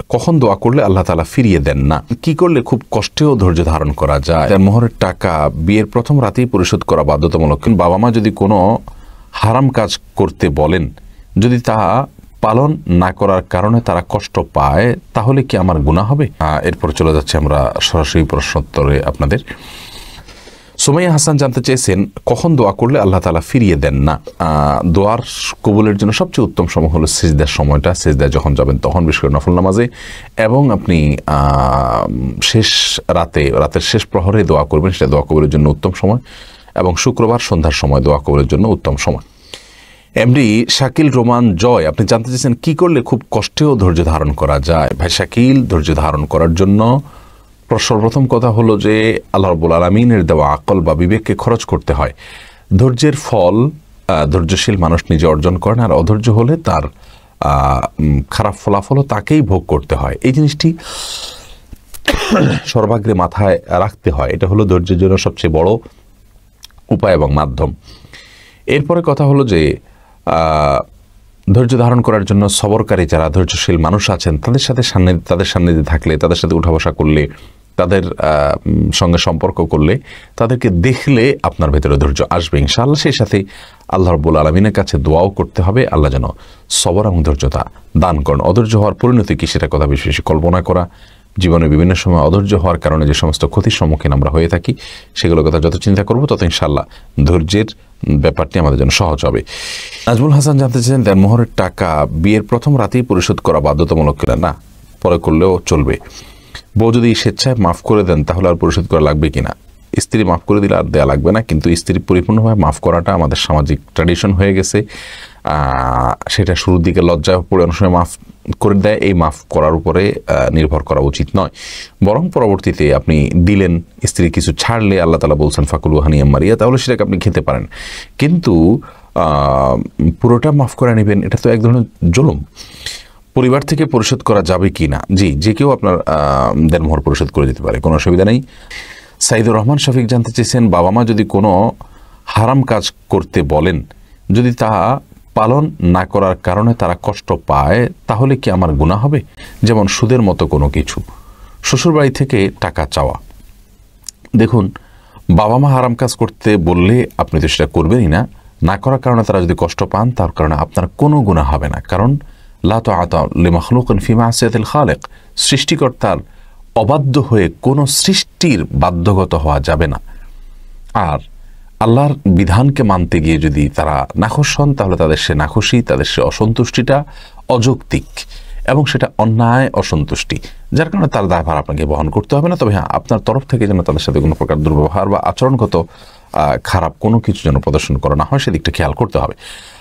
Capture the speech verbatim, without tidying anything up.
কখন দোয়া করলে আল্লাহ তাআলা ফিরিয়ে দেন না, কি করলে খুব কষ্টেও ধৈর্য ধারণ করা যায়, মোহরের টাকা বিয়ের প্রথম রাতেই পরিশোধ করা বাধ্যতামূলক, বাবা মা যদি কোনো হারাম কাজ করতে বলেন, যদি তা পালন না করার কারণে তারা কষ্ট পায়, তাহলে কি আমার গুনাহ হবে? এরপর চলে যাচ্ছে আমরা সরাসরি প্রশ্নোত্তরে আপনাদের। সুমাইয়া হাসান জানতে চেয়েছেন কখন দোয়া করলে আল্লাহ তাআলা ফিরিয়ে দেন না। দোয়ার কবুলের জন্য সবচেয়ে উত্তম সময় হলো সিজদার সময়টা, সিজদায় যখন যাবেন তখন, বিশেষ করে নফল নামাজে, এবং আপনি শেষ রাতে রাতের শেষ প্রহরে দোয়া করবেন, সেটা দোয়া কবুলের জন্য উত্তম সময়, এবং শুক্রবার সন্ধ্যার সময় দোয়া কবুলের জন্য উত্তম সময়। এমডি শাকিল রোমান জয় আপনি জানতে চেয়েছেন কি করলে খুব কষ্টেও ধৈর্য ধারণ করা যায়। ভাই শাকিল, ধৈর্য ধারণ করার জন্য সর্বপ্রথম কথা হলো যে আল্লাহ রাব্বুল আলামিনের দেওয়া আকল বা বিবেককে খরচ করতে হয়। ধৈর্যের ফল ধৈর্যশীল মানুষ নিজে অর্জন করেন, আর অধৈর্য হলে তার খারাপ ফলাফলও তাকেই ভোগ করতে হয়। এই জিনিসটি সর্বাগ্রে মাথায় রাখতে হয়। এটা হলো ধৈর্যের জন্য সবচেয়ে বড় উপায় এবং মাধ্যম। এরপরে কথা হলো যে ধৈর্য ধারণ করার জন্য সবরকারী যারা ধৈর্যশীল মানুষ আছেন, তাদের সাথে সান্নিধ্যে তাদের সান্নিধ্যে থাকলে, তাদের সাথে উঠা বসা করলে, তাদের সঙ্গে সম্পর্ক করলে, তাদেরকে দেখলে আপনার ভেতরে ধৈর্য আসবে ইনশাআল্লাহ। সেই সাথে আল্লাহ রাব্বুল আলামিনের কাছে দোয়াও করতে হবে, আল্লাহ যেন সবর এবং ধৈর্যতা দান করেন। অধৈর্য হওয়ার পরিণতি কি সেটা কথা বেশি বেশি কল্পনা করা, জীবনে বিভিন্ন সময় অধৈর্য হওয়ার কারণে যে সমস্ত ক্ষতির সম্মুখীন আমরা হয়ে থাকি, সেগুলোর কথা যত চিন্তা করব তত ইনশাআল্লাহ ধৈর্যের ব্যাপারটি আমাদের জন্য সহজ হবে। নাজমুল হাসান জানতে চান দেনমোহরের টাকা বিয়ের প্রথম রাতেই পরিশোধ করা বাধ্যতামূলক কিনা। না, পরে করলেও চলবে। বউ যদি স্বেচ্ছায় মাফ করে দেন তাহলে আর পরিশোধ করা লাগবে কিনা। স্ত্রী মাফ করে দিলে আর দেওয়া লাগবে না, কিন্তু স্ত্রী পরিপূর্ণভাবে মাফ করাটা আমাদের সামাজিক ট্র্যাডিশন হয়ে গেছে। সেটা শুরুর দিকে লজ্জায় পড়ে অনেক সময় মাফ করে দেয়, এই মাফ করার উপরে নির্ভর করা উচিত নয়। বরং পরবর্তীতে আপনি দিলেন, স্ত্রী কিছু ছাড়লে আল্লাহ তাআলা বলছেন ফাকুলু হানিয়াম মারিয়া, তাহলে সেটাকে আপনি খেতে পারেন, কিন্তু পুরোটা মাফ করে নেবেন এটা তো এক ধরনের জুলুম। পরিবার থেকে পরিশোধ করা যাবে কি না? জি, যে কেউ আপনার দেনমোহর পরিশোধ করে দিতে পারে, কোনো অসুবিধা নেই। সাইদুর রহমান শফিক জানতে চেয়েছেন বাবা মা যদি কোনো হারাম কাজ করতে বলেন, যদি তা পালন না করার কারণে তারা কষ্ট পায়, তাহলে কি আমার গুনাহ হবে? যেমন সুদের মতো কোনো কিছু, শ্বশুরবাড়ি থেকে টাকা চাওয়া। দেখুন, বাবা মা হারাম কাজ করতে বললে আপনি তো সেটা করবেনই না, না করার কারণে তারা যদি কষ্ট পান তার কারণে আপনার কোনো গুনাহ হবে না, কারণ লা তাআতা লিমাখলুকিন ফি মাসিয়াতিল খালিক, সৃষ্টিকর্তার অবাধ্য হয়ে কোনো সৃষ্টির বাধ্যগত হওয়া যাবে না। আর আল্লাহর বিধানকে মানতে গিয়ে যদি তারা নাখোশ হন, তাহলে তাদের সে নাখোশি, তাদের সে অসন্তুষ্টিটা অযৌক্তিক এবং সেটা অন্যায় অসন্তুষ্টি, যার কারণে তার দায়ভার আপনাকে বহন করতে হবে না। তবে হ্যাঁ, আপনার তরফ থেকে যেন তাদের সাথে কোনো প্রকার দুর্ব্যবহার বা আচরণগত খারাপ কোনো কিছু যেন প্রদর্শন করা না হয়, সেদিকটা খেয়াল করতে হবে।